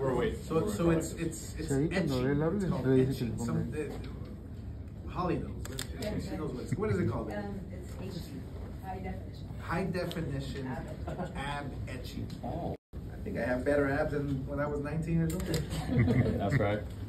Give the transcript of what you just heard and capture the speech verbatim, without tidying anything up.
We're waiting. So, so it's it's it's etching. It's called etching. Some, uh, Holly knows. She knows what it's, what is it called? Um, it's H D, high definition. High definition ab etching. I think I have better abs than when I was nineteen years old. That's right.